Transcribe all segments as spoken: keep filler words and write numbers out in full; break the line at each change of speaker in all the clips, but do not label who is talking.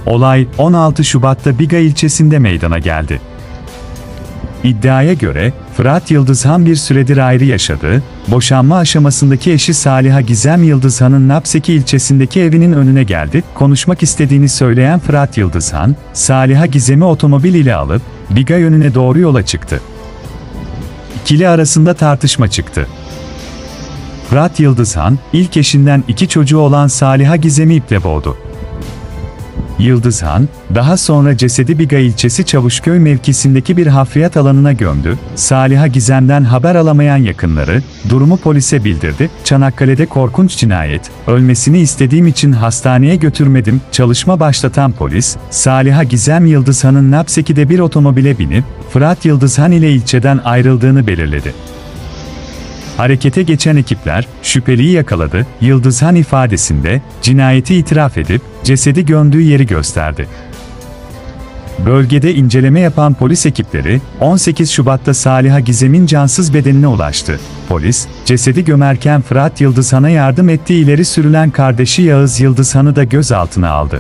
Olay on altı Şubat'ta Biga ilçesinde meydana geldi. İddiaya göre, Fırat Yıldızhan bir süredir ayrı yaşadığı, boşanma aşamasındaki eşi Saliha Gizem Yıldızhan'ın Lapseki ilçesindeki evinin önüne geldi, konuşmak istediğini söyleyen Fırat Yıldızhan, Saliha Gizem'i otomobil ile alıp, Biga yönüne doğru yola çıktı. İkili arasında tartışma çıktı. Fırat Yıldızhan, ilk eşinden iki çocuğu olan Saliha Gizem'i iple boğdu. Yıldızhan, daha sonra cesedi Biga ilçesi Çavuşköy mevkisindeki bir hafriyat alanına gömdü. Saliha Gizem'den haber alamayan yakınları, durumu polise bildirdi. Çanakkale'de korkunç cinayet, ölmesini istediğim için hastaneye götürmedim. Çalışma başlatan polis, Saliha Gizem Yıldızhan'ın Lapseki'de bir otomobile binip, Fırat Yıldızhan ile ilçeden ayrıldığını belirledi. Harekete geçen ekipler, şüpheliyi yakaladı. Yıldızhan ifadesinde, cinayeti itiraf edip, cesedi gömdüğü yeri gösterdi. Bölgede inceleme yapan polis ekipleri, on sekiz Şubat'ta Saliha Gizem'in cansız bedenine ulaştı. Polis, cesedi gömerken Fırat Yıldızhan'a yardım ettiği ileri sürülen kardeşi Yağız Yıldızhan'ı da gözaltına aldı.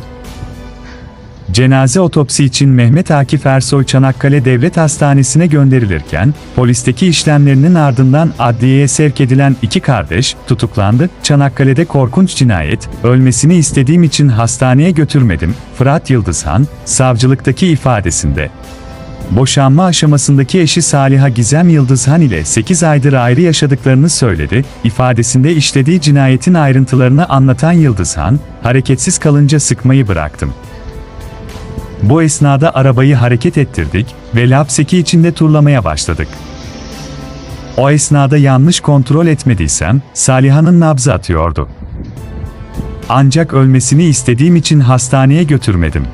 Cenaze otopsi için Mehmet Akif Ersoy Çanakkale Devlet Hastanesi'ne gönderilirken, polisteki işlemlerinin ardından adliyeye sevk edilen iki kardeş tutuklandı. Çanakkale'de korkunç cinayet, ölmesini istediğim için hastaneye götürmedim. Fırat Yıldızhan, savcılıktaki ifadesinde, boşanma aşamasındaki eşi Saliha Gizem Yıldızhan ile sekiz aydır ayrı yaşadıklarını söyledi. İfadesinde işlediği cinayetin ayrıntılarını anlatan Yıldızhan, hareketsiz kalınca sıkmayı bıraktım. Bu esnada arabayı hareket ettirdik ve Lapseki içinde turlamaya başladık. O esnada yanlış kontrol etmediysem, Saliha'nın nabzı atıyordu. Ancak ölmesini istediğim için hastaneye götürmedim.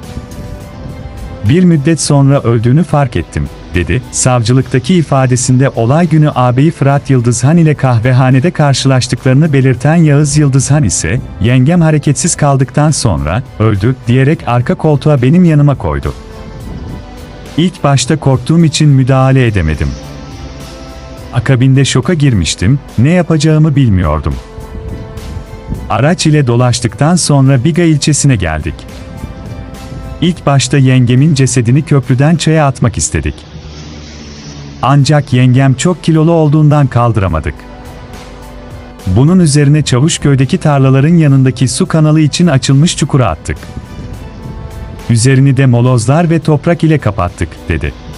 Bir müddet sonra öldüğünü fark ettim, dedi. Savcılıktaki ifadesinde olay günü ağabeyi Fırat Yıldızhan ile kahvehanede karşılaştıklarını belirten Yağız Yıldızhan ise, yengem hareketsiz kaldıktan sonra, öldü, diyerek arka koltuğa benim yanıma koydu. İlk başta korktuğum için müdahale edemedim. Akabinde şoka girmiştim, ne yapacağımı bilmiyordum. Araç ile dolaştıktan sonra Biga ilçesine geldik. İlk başta yengemin cesedini köprüden çaya atmak istedik. Ancak yengem çok kilolu olduğundan kaldıramadık. Bunun üzerine Çavuşköy'deki tarlaların yanındaki su kanalı için açılmış çukura attık. Üzerini de molozlar ve toprak ile kapattık, dedi.